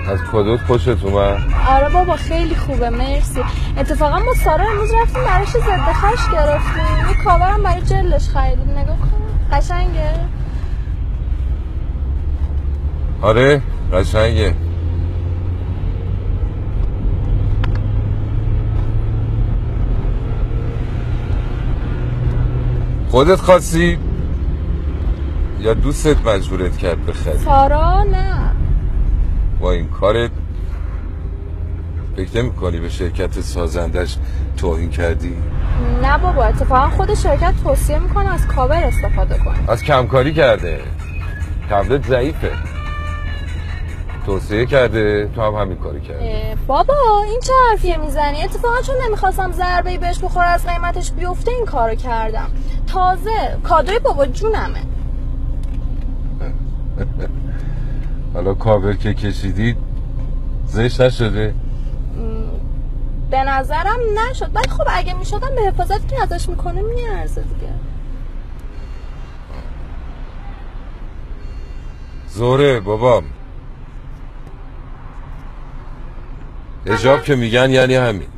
از کادوت خوشت اومد؟ آره بابا خیلی خوبه مرسی. اتفاقا ما سارا امروز رفتیم براش ضد خش گرفتیم، یه کاورم برای جلش خریدیم. نگاه کن قشنگه. آره قشنگه. خودت خواستی یا دوستت مجبورت کرد بخری؟ سارا نه. با این کارت فکر نمی‌کنی به شرکت سازندش توهین کردی؟ نه بابا اتفاقا خود شرکت توصیه میکنه از کاور استفاده کنی. از کمکاری کرده، تبلت ضعیفه، توصیه کرده، تو هم همین کاری کردی. بابا این چه حرفیه میزنی؟ اتفاقا چون نمیخواستم ضربه‌ای بهش بخوره از قیمتش بیفته این کارو کردم. تازه کادوی بابا جونمه. حالا کاور که کشیدید زشت نشده؟ به نظرم نشد، ولی خب اگه میشدم به حفاظتی که ازش میکنه میارزه دیگه. زوره بابا، حجاب که میگن یعنی همین.